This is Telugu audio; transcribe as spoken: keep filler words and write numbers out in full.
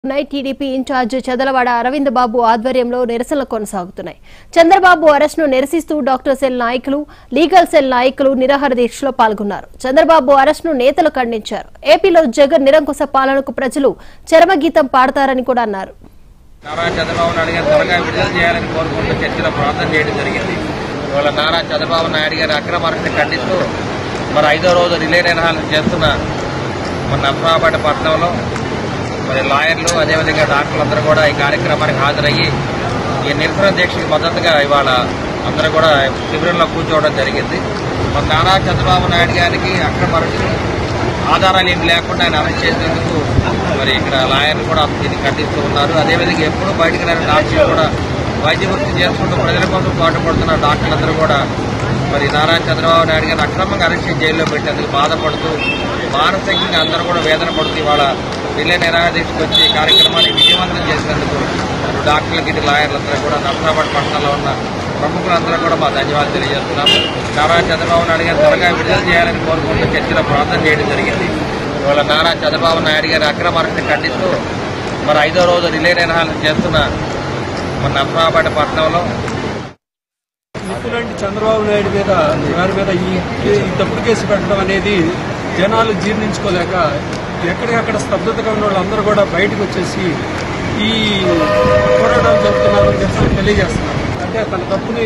టీడీపీ ఇన్ఛార్జ్ చదలవాడ అరవింద్ బాబు ఆధ్వర్యంలో నిరసనలు కొనసాగుతున్నాయి. చంద్రబాబు అరెస్టును నిరసిస్తూ డాక్టర్ సెల్ నాయకులు, లీగల్ సెల్ నాయకులు నిరాహార దీక్షలో పాల్గొన్నారు. చంద్రబాబు అరెస్టును నేతలు ఖండించారు. ఏపీలో జగన్ నిరంకుశ పాలనకు ప్రజలు చరమగీతం పాడతారని కూడా అన్నారు. నారా చంద్రబాబు నాయుడు గారు త్వరగా విడుదల చేయాలని కోరుకుంటూ చర్చలో ప్రార్థన చేయడం జరిగింది. ఇవాళ నారా చంద్రబాబు నాయుడు గారి అక్రమ అరెస్టును ఖండిస్తూ మరి ఐదో రోజు రిలే నిరాహారం చేస్తున్న మన నర్సరావుపేట పట్టణంలో మరి లాయర్లు అదేవిధంగా డాక్టర్లందరూ కూడా ఈ కార్యక్రమానికి హాజరయ్యి ఈ నిరసన దీక్షకు మద్దతుగా ఇవాళ అందరూ కూడా శిబిరంలో కూర్చోవడం జరిగింది. మరి నారా చంద్రబాబు నాయుడు గారికి అక్రమ అరెస్టు ఆధారాలు ఏమి లేకుండా ఆయన అరెస్ట్ చేసేందుకు మరి ఇక్కడ లాయర్లు కూడా దీన్ని ఖండిస్తూ ఉన్నారు. అదేవిధంగా ఎప్పుడూ బయటకు రాని డాక్టర్లు కూడా వైద్య వృత్తి చేసుకుంటూ ప్రజల కోసం పాటుపడుతున్న డాక్టర్లందరూ కూడా మరి నారా చంద్రబాబు నాయుడు గారిని అక్రమంగా అరెస్ట్ చేసి జైల్లో పెట్టేందుకు బాధపడుతూ మానసికంగా అందరూ కూడా వేదన పడుతూ ఇవాళ రిలే నిరాహార దీక్షకు వచ్చి కార్యక్రమాన్ని విజయవంతం చేసినందుకు డాక్టర్లకి ఇటు లాయర్లందరూ కూడా నర్సరావుపేట పట్టణంలో ఉన్న ప్రముఖులందరూ కూడా మా ధన్యవాదాలు తెలియజేస్తున్నాము. నారా చంద్రబాబు నాయుడు గారు త్వరగా విడుదల చేయాలని కోరుకుంటూ చర్చలో ప్రార్థన చేయడం జరిగింది. ఇవాళ నారా చంద్రబాబు నాయుడు గారి అక్రమ అరెస్టును ఖండిస్తూ మరి ఐదో రోజు రిలే నిరాహారం చేస్తున్న మన నర్సరావుపేట పట్టణంలో ఇలాంటి చంద్రబాబు నాయుడు మీద వారి మీద ఈ తప్పుడు కేసు పెట్టడం అనేది జనాలు జీర్ణించుకోలేక ఎక్కడికక్కడ స్తబ్దతగా ఉన్న వాళ్ళందరూ కూడా బయటకు వచ్చేసి ఈ పోరాటాలు జరుపుతున్నారని తెలియజేస్తున్నారు. అంటే తన తప్పుని